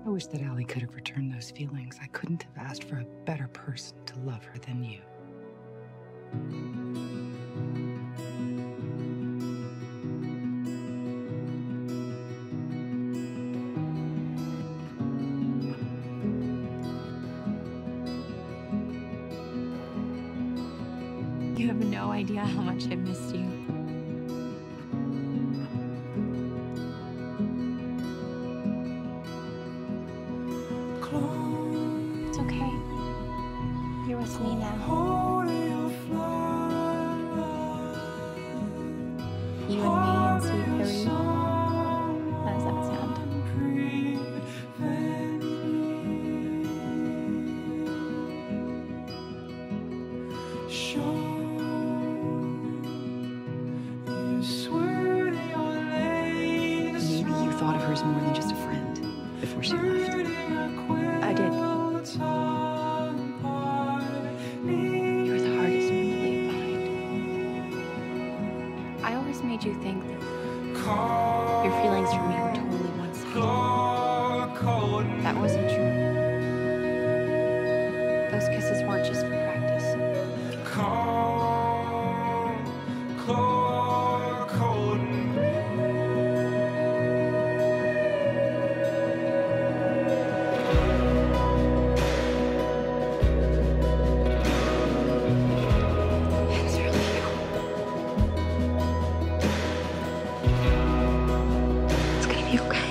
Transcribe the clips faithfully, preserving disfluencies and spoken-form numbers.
I wish that Allie could have returned those feelings. I couldn't have asked for a better person to love her than you. You have no idea how much I've missed you. It's okay. You're with me now. You and me and Sweet Harry. How does that sound? Maybe you thought of her as more than just a friend before she left. I did. You were the hardest one to leave behind. I always made you think that your feelings for me were totally one-sided. That wasn't true. Those kisses weren't just for practice. It's really you. It's gonna be okay.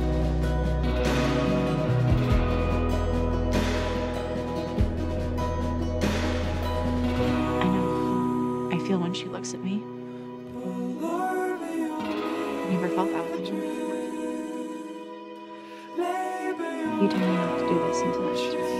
I know. I feel when she looks at me. I never felt that with anyone before. You tell me not to do this until it's true.